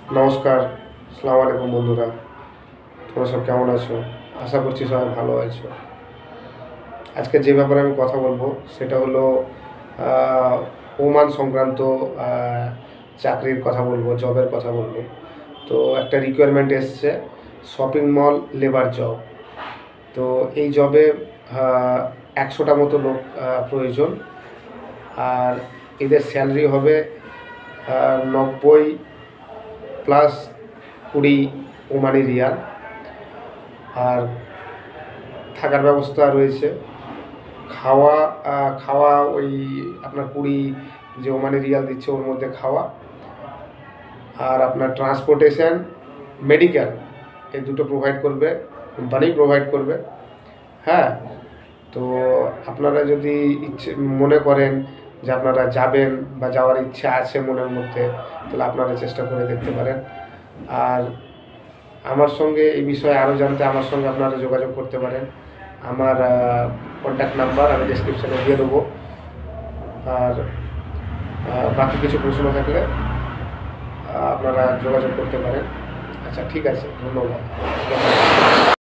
নমস্কার, আসসালামু আলাইকুম বন্ধুরা। তোমরা সব কেমন আছো? আশা করছি সবাই ভালো আছো। আজকে যে ব্যাপারে আমি কথা বলবো সেটা হলো আহ, ওমান সংক্রান্ত আহ, চাকরির কথা বলবো, জবের কথা বলবো। তো একটা রিকোয়ারমেন্ট এসছে, শপিং মল লেবার জব। তো এই জবে 100টা মতো লোক প্রয়োজন। আর এদের স্যালারি হবে 90 প্লাস 20 ওমানি রিয়াল। আর থাকার ব্যবস্থা রয়েছে। খাওয়া খাওয়া ওই আপনার 20 যে ওমানি রিয়াল দিচ্ছে ওর মধ্যে খাওয়া। আর আপনার ট্রান্সপোর্টেশন, মেডিকেল, এই দুটো প্রোভাইড করবে, কোম্পানি প্রোভাইড করবে। হ্যাঁ, তো আপনারা যদি ইচ্ছে মনে করেন যে আপনারা যাবেন বা যাওয়ার ইচ্ছা আছে মনের মধ্যে, তাহলে আপনারা চেষ্টা করে দেখতে পারেন। আর আমার সঙ্গে এই বিষয়ে আরও জানতে আমার সঙ্গে আপনারা যোগাযোগ করতে পারেন। আমার কন্ট্যাক্ট নাম্বার আমি ডেসক্রিপশানে দিয়ে দেবো। আর বাকি কিছু প্রশ্ন থাকলে আপনারা যোগাযোগ করতে পারেন। আচ্ছা, ঠিক আছে, ধন্যবাদ।